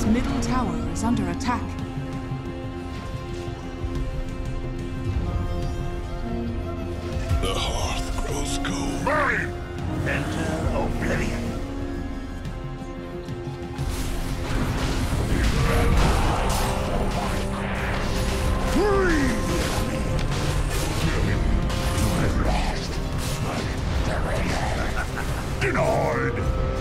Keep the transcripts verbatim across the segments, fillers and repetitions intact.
Radiant's middle tower is under attack. The hearth grows cold. Burn! Enter oblivion. Denied!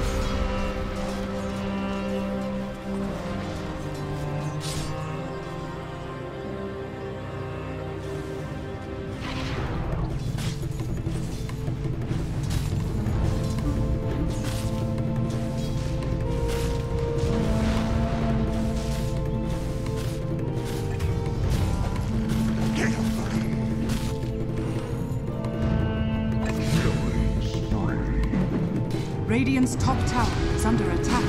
Radiant's top tower is under attack.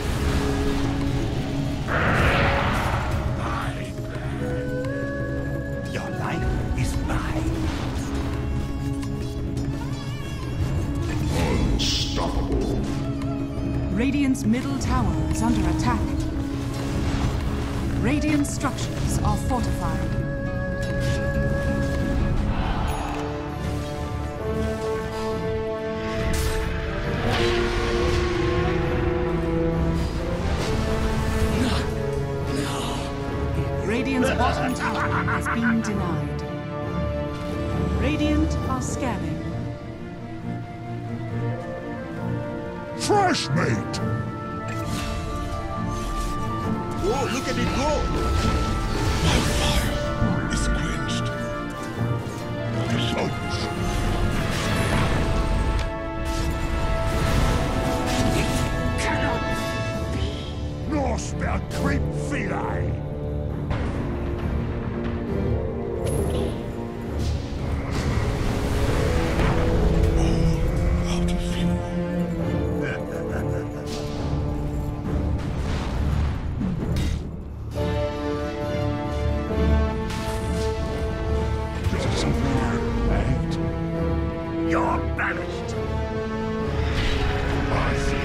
Your life is mine. Unstoppable. Radiant's middle tower is under attack. Radiant structures are fortified. Radiant's bottom tower has been denied. Radiant are scanning. Fresh mate! Oh, look at it go! My fire is quenched. Results. It cannot be. Norseberg creep feline. You're banished. I see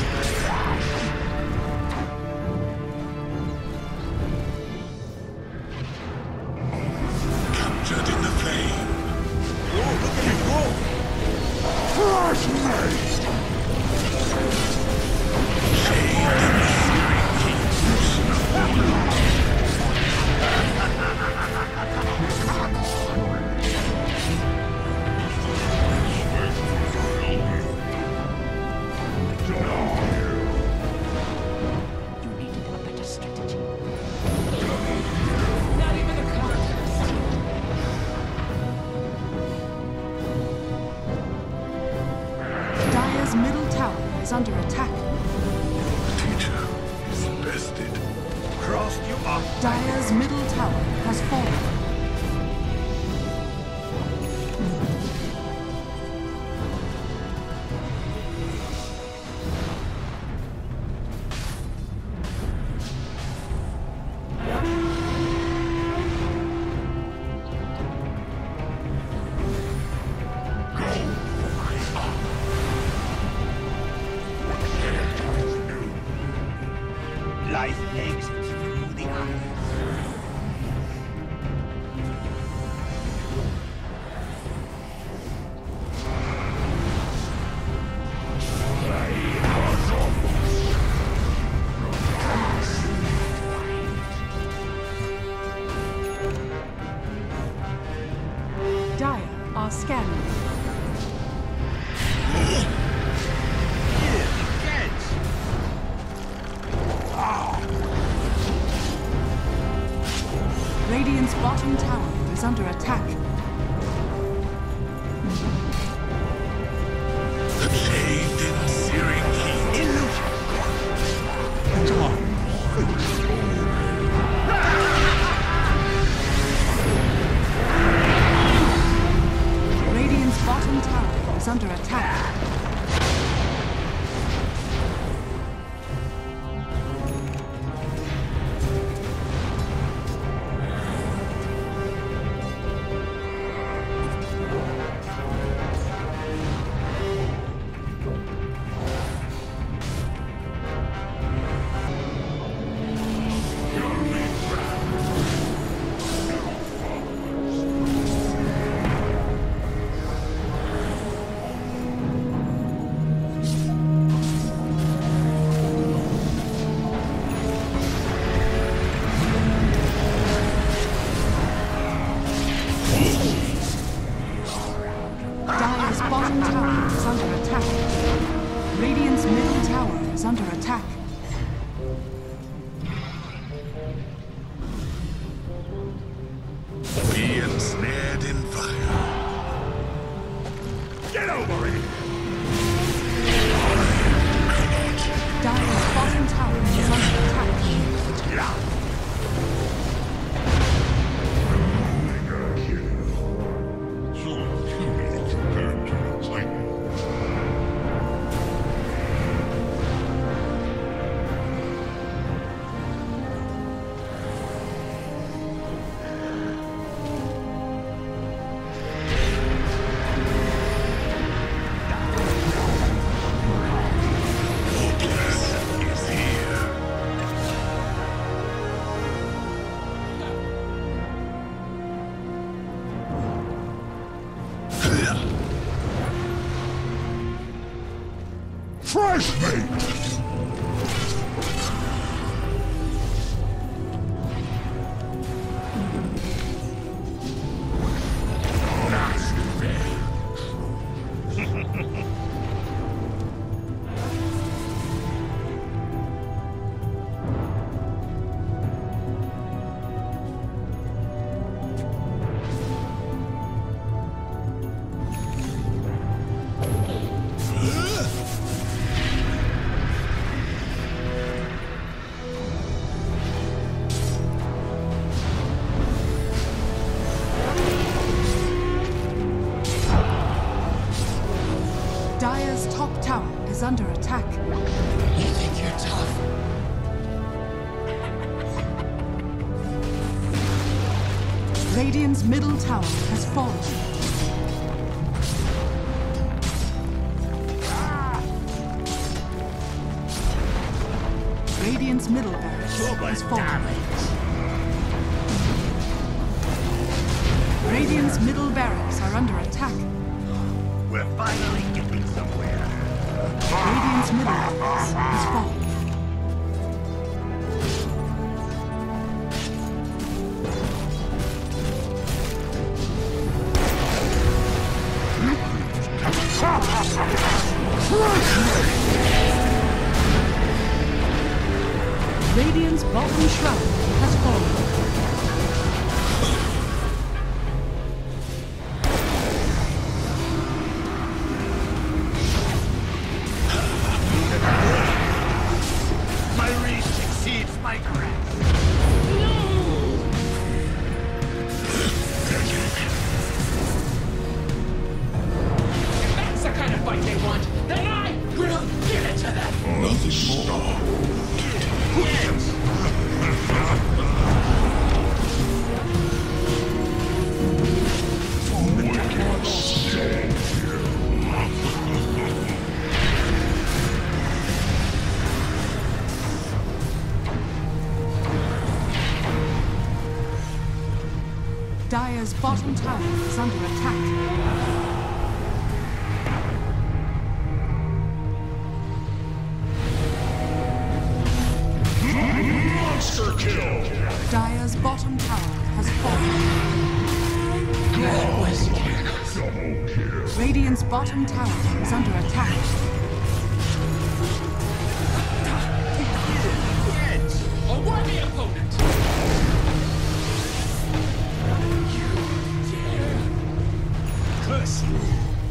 Captured in the flame. Oh, look at it go! fresh mate! Shade in the searing heat. You need to do a better strategy. Dire's middle tower is under attack. Teacher is bested. Crossed you off. Dire's middle tower has fallen. Life exits through the eyes. Dire are scanning. Radiant's bottom tower is under attack. The shade in the searing heat. Illusion. Radiant's bottom tower is under attack. attack. Radiant's middle tower is under attack. Be ensnared in fire. Get over it! Dire's bottom tower is under attack. Yeah. Fresh meat! Dire's top tower is under attack. You think you're tough? Radiant's middle tower has fallen. Radiant's middle barracks has fallen. Radiant's middle barracks are under attack. We're finally getting somewhere. Radiant's middle barracks has fallen. Radiant's bottom shroud has fallen. My reach exceeds my grasp. If that's the kind of fight they want, then I will give it to them! Nothing more. Dire's bottom tower is under attack. Monster kill! Dire's bottom tower has fallen. Double kill. Radiant's bottom tower is under attack. A worthy opponent! Curse you.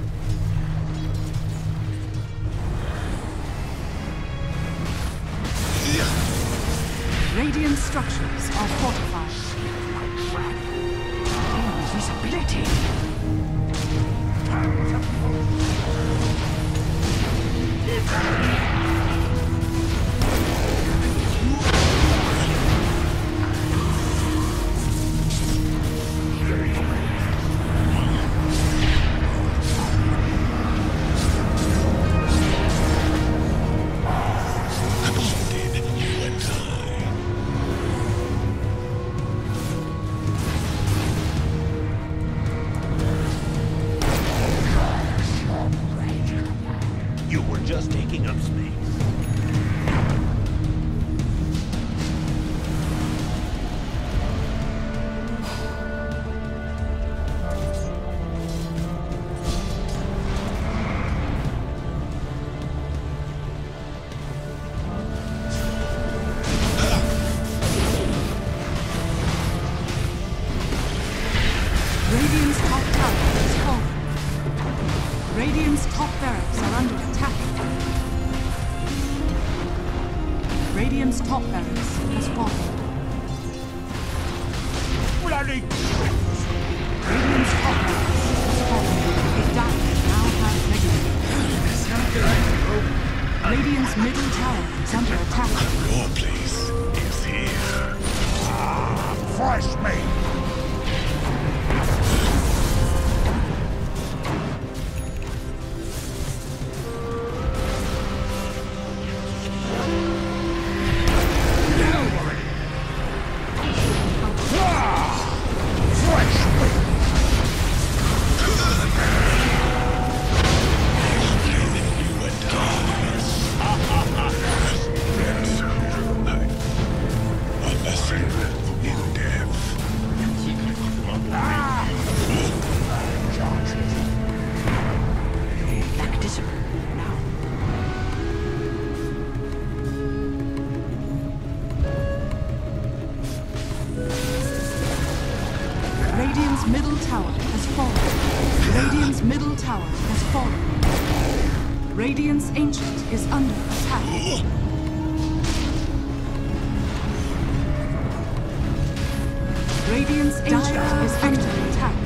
Radiant structures are fortified. Invisibility! Radiant's top tower is fallen. Radiant's top barracks are under attack. Radiant's top barracks has fallen. Bloody Radiant's top barracks has fallen. The Dire now have negative. Radiant's middle tower is under attack. Your place is here. fresh meat! Radiant's middle tower has fallen. Radiant's middle tower has fallen. Radiant's ancient is under attack. Radiant's ancient is under attack.